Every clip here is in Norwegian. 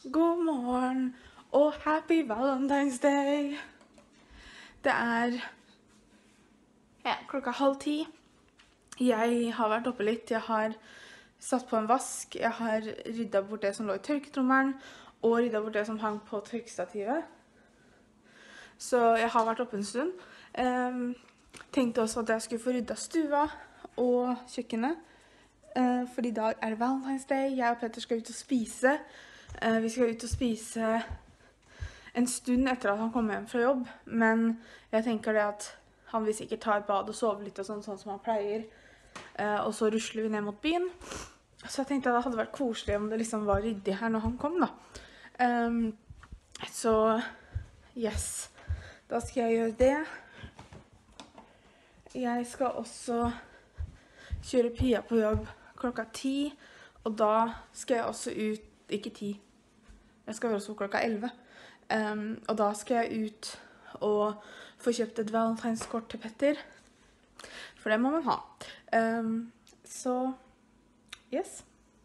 God morgen og happy Valentine's Day. Det klokka 9:30. Jeg har vært oppe litt. Jeg har satt på en vask. Jeg har ryddet bort det som lå i tørketrommelen, og ryddet bort det som hang på tørkestativet. Så jeg har vært oppe en stund. Tenkte også at jeg skulle få ryddet stua og kjøkkenet. Fordi i dag det Valentine's Day. Jeg og Petter skal ut og spise. Vi skal ut og spise en stund etter at han kommer hjem fra jobb, men jeg tenker det at han vil sikkert ta et bad og sove litt og sånn som han pleier, og så rusler vi ned mot byen. Så jeg tenkte at det hadde vært koselig om det liksom var ryddig her når han kom da. Så yes, da skal jeg gjøre det. Jeg skal også kjøre Pia på jobb klokka 10, og da skal jeg også ut, ikke 10, jeg skal også klokka 11. Og da skal jeg ut og få kjøpt et valentineskort til Petter, for det må man ha. Så, yes.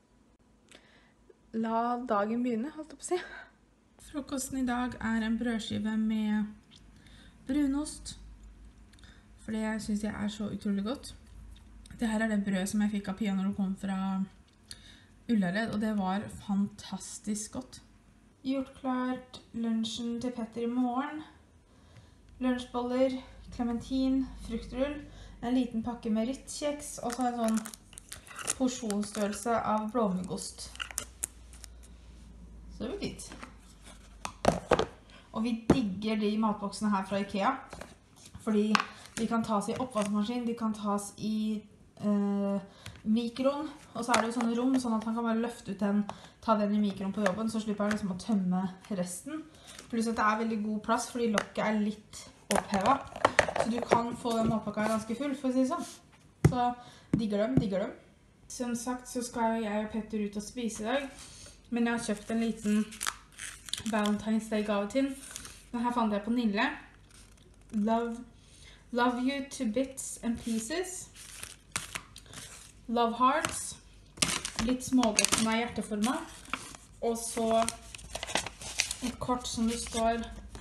La dagen begynne, holdt jeg på å si. Frokosten i dag en brødskive med brunost, for det synes jeg så utrolig godt. Dette det brød som jeg fikk av Pia når hun kom fra Ullared, og det var fantastisk godt. Gjort klart lunsjen til Petter i morgen. Lunsjboller, klementin, fruktrull, en liten pakke med Ritz-kjeks, og så en sånn porsjonsstørrelse av blåmuggost. Så det blir fint. Og vi digger de matboksene her fra Ikea, fordi de kan tas i oppvaskmaskin, de kan tas i mikroen, og så det jo sånne rom, sånn at han kan bare løfte ut den, ta den i mikroen på jobben, så slipper han liksom å tømme resten. Pluss at det veldig god plass, fordi lokket litt opphevet. Så du kan få den matpakka ganske full, for å si det sånn. Så digger dem. Som sagt så skal jeg og Petter ut og spise i dag, men jeg har kjøpt en liten Valentine's Day gave til. Denne fant jeg på Nille. Love you to bits and pieces. Love hearts. Litt smågodt som hjerteformet. Og så et kort som det står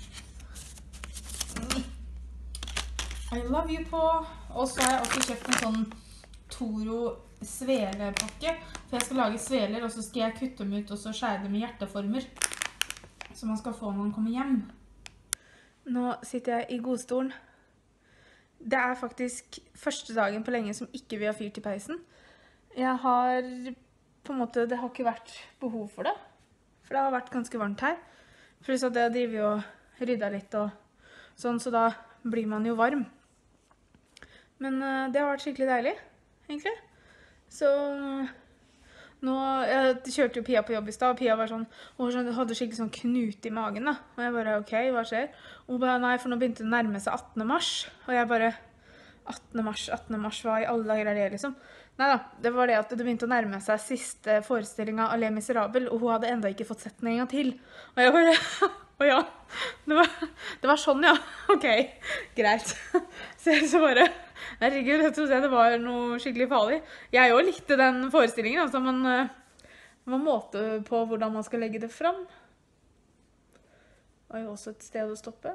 I love you på. Og så har jeg også kjøpt en sånn Toro svelepakke. For jeg skal lage sveler, og så skal jeg kutte dem ut og så skjære dem i hjerteformer. Som man skal få når man kommer hjem. Nå sitter jeg i godstolen. Det faktisk første dagen på lenge som ikke vi har fyrt i peisen. Jeg har på en måte, det har ikke vært behov for det. For det har vært ganske varmt her. Pluss at jeg driver og rydder litt og sånn, så da blir man jo varm. Men det har vært skikkelig deilig, egentlig. Så nå, jeg kjørte jo Pia på jobb i sted, og Pia var sånn, hun hadde skikkelig sånn knut i magen da. Og jeg bare, ok, hva skjer? Og hun bare, nei, for nå begynte det å nærme seg 18. mars. Og jeg bare, 18. mars, hva i alle dager det liksom? Neida, det var det at det begynte å nærme seg siste forestillingen av Les Miserables, og hun hadde enda ikke fått sett den en gang til. Og jeg bare, å ja, det var sånn ja, ok, greit. Så jeg så bare, herregud, jeg trodde det var noe skikkelig farlig. Jeg også likte den forestillingen, altså, men det var måte på hvordan man skal legge det fram. Det var jo også et sted å stoppe.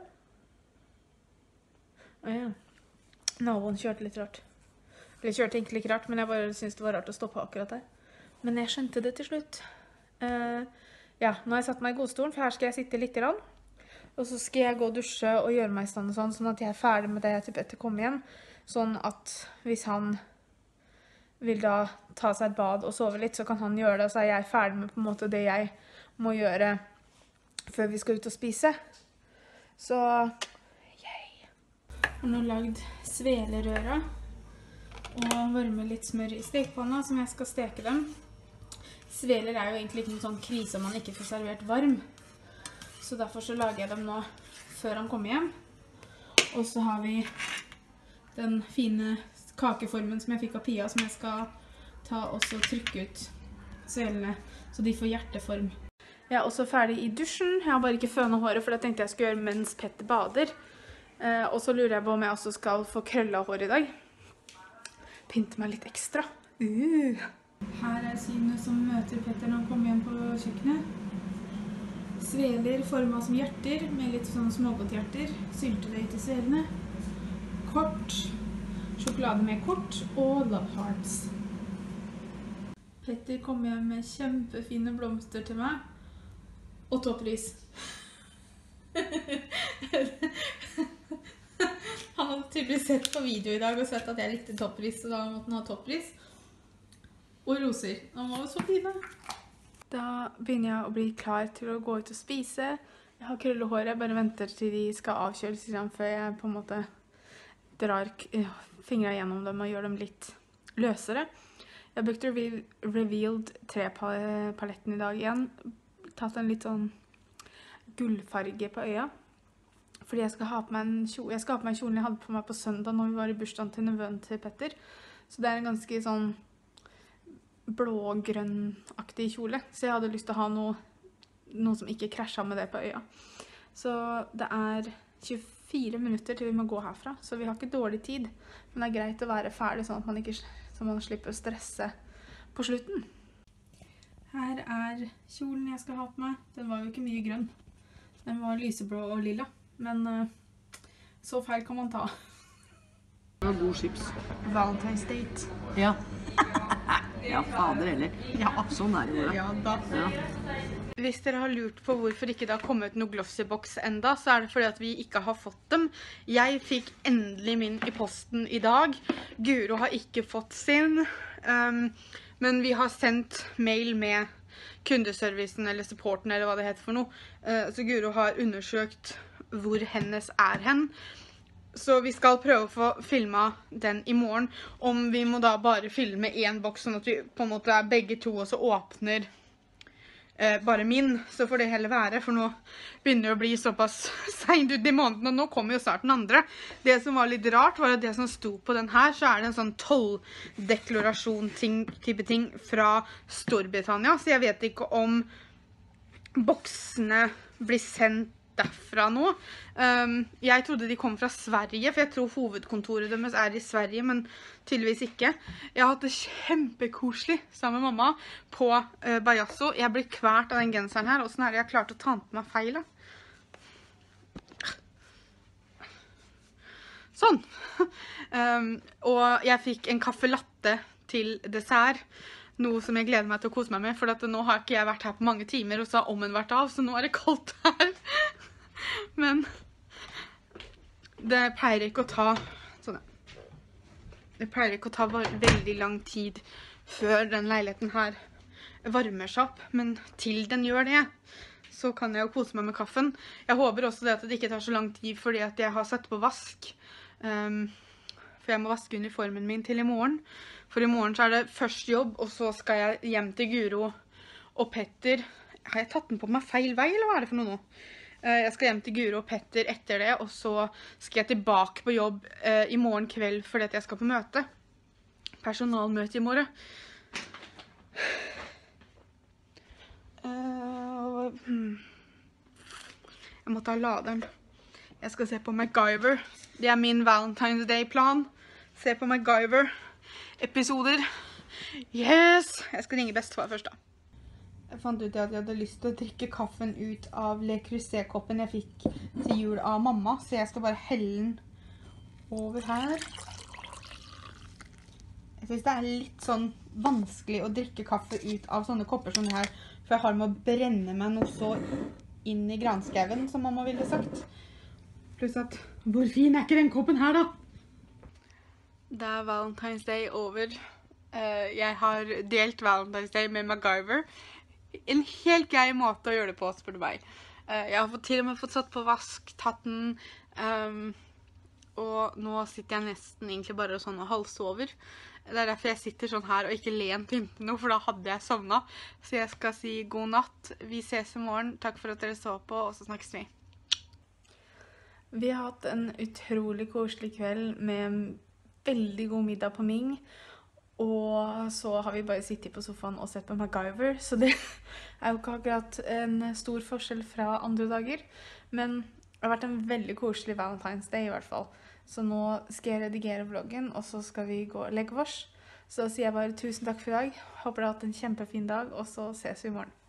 Åja, naboen kjørte litt rart. Eller kjørte egentlig ikke rart, men jeg bare syntes det var rart å stoppe akkurat der. Men jeg skjønte det til slutt. Ja, nå har jeg satt meg i godstolen, for her skal jeg sitte litt grann. Og så skal jeg gå og dusje og gjøre meg i stand og sånn at jeg ferdig med det til Petter kommer hjem. Sånn at hvis han vil da ta seg et bad og sove litt, så kan han gjøre det, og så jeg ferdig med på en måte det jeg må gjøre før vi skal ut og spise. Så, yay! Jeg har nå lagd svelerøra og varme litt smør i stekepanna som jeg skal steke dem. Sveler jo egentlig ikke noen sånn krise om man ikke får servert varm. Så derfor så lager jeg dem nå før han kommer hjem. Og så har vi den fine kakeformen som jeg fikk av Pia, som jeg skal ta og så trykke ut svelene, så de får hjerteform. Jeg også ferdig i dusjen. Jeg har bare ikke fønet håret, for det tenkte jeg skulle gjøre mens Petter bader. Og så lurer jeg på om jeg også skal få krølla hår i dag. Pynte meg litt ekstra. Her Syne som møter Petter når han kommer hjem på kjøkkenet. sveler formet som hjerter, med litt sånn smågodthjerter, syltetøy til svelene, kort, sjokolade med kort og love hearts. Petter kom hjem med kjempefine blomster til meg, og topplys. Han hadde tydeligvis sett på video i dag og sett at jeg likte topplys, så da måtte han ha topplys. Og roser. Han var jo så fine. Da begynner jeg å bli klar til å gå ut og spise. Jeg har krøllehåret, jeg bare venter til de skal avkjøles før jeg på en måte drar fingrene gjennom dem og gjør dem litt løsere. Jeg har brukt Revealed 3-paletten i dag igjen. Tatt en litt sånn gullfarge på øya. Fordi jeg skal ha på meg en kjole jeg hadde på meg på søndag når vi var i bursdagen til nevøen til Petter. Så det er en ganske sånn blå-grønn-aktig kjole. Så jeg hadde lyst til å ha noe som ikke krasjet med det på øya. Så det er 24 minutter til vi må gå herfra, så vi har ikke dårlig tid. Men det er greit å være ferdig sånn at man slipper å stresse på slutten. Her er kjolen jeg skal ha på meg. Den var jo ikke mye grønn. Den var lyseblå og lilla. Men så feil kan man ta. Det var god chips. Valentine's Date. Ja. Ja, fader heller. Ja, sånn er det. Ja, da. Ja. Hvis dere har lurt på hvorfor ikke det har kommet noe Glossy-boks enda, så er det fordi at vi ikke har fått dem. Jeg fikk endelig min i posten i dag. Guro har ikke fått sin. Men vi har sendt mail med kundeservicen eller supporten eller hva det heter for noe. Så Guro har undersøkt hvor hennes er hen. Så vi skal prøve å få filmet den i morgen. Om vi må da bare filme en boks, sånn at vi på en måte er begge to og så åpner bare min, så får det heller være, for nå begynner det å bli såpass sent ut i måneden, og nå kommer jo snart den andre. Det som var litt rart var at det som sto på den her, så er det en sånn tolldeklarasjon-type ting fra Storbritannia, så jeg vet ikke om boksene blir sendt derfra nå. Jeg trodde de kom fra Sverige, for jeg tror hovedkontoret deres er i Sverige, men tydeligvis ikke. Jeg har hatt det kjempekoselig sammen med mamma på Bajasso. Jeg blir kvært av den genseren her, og sånn er det jeg har klart å ta på meg feil. Sånn. Og jeg fikk en kaffe latte til dessert. Noe som jeg gleder meg til å kose meg med, for nå har ikke jeg vært her på mange timer, og så har ommen vært av, så nå er det kaldt her. Men det pleier ikke å ta sånn. Det pleier ikke å ta veldig lang tid før den leiligheten her varmer seg opp, men til den gjør det, så kan jeg jo kose meg med kaffen. Jeg håper også det at det ikke tar så lang tid, fordi at jeg har satt på vask. For jeg må vaske uniformen min til i morgen. For i morgen så er det først jobb, og så skal jeg hjem til Guro og Petter. Har jeg tatt den på meg feil vei, eller hva er det for noe nå? Jeg skal hjem til Guro og Petter etter det, og så skal jeg tilbake på jobb i morgen kveld, fordi at jeg skal på møte. Personalmøte i morgen. Jeg må ta laderen. Jeg skal se på MacGyver. Det er min Valentine's Day-plan. Se på MacGyver-episoder. Yes! Jeg skal ringe bestefar først da. Jeg fant ut at jeg hadde lyst til å drikke kaffen ut av Le Creuset-koppen jeg fikk til jul av mamma, så jeg skal bare helle den over her. Jeg synes det er litt sånn vanskelig å drikke kaffe ut av sånne kopper som det her, for jeg har med å brenne meg noe så inn i granskauen, som mamma ville sagt. Pluss at, hvor fin er ikke den koppen her da? Det er Valentine's Day over. Jeg har delt Valentine's Day med MacGyver. En helt grei måte å gjøre det på, spør du meg. Jeg har til og med fått satt på vask, tatt den, og nå sitter jeg nesten egentlig bare sånn og halvsover. Det er derfor jeg sitter sånn her og ikke lent inntil noe, for da hadde jeg sovnet. Så jeg skal si god natt. Vi ses i morgen. Takk for at dere så på, og så snakkes vi. Vi har hatt en utrolig koselig kveld med veldig god middag på Ming. Og så har vi bare sittet på sofaen og sett på MacGyver, så det er jo ikke akkurat en stor forskjell fra andre dager. Men det har vært en veldig koselig Valentine's Day i hvert fall. Så nå skal jeg redigere vloggen, og så skal vi gå og legge oss. Så sier jeg bare tusen takk for i dag. Håper du har hatt en kjempefin dag, og så ses vi i morgen.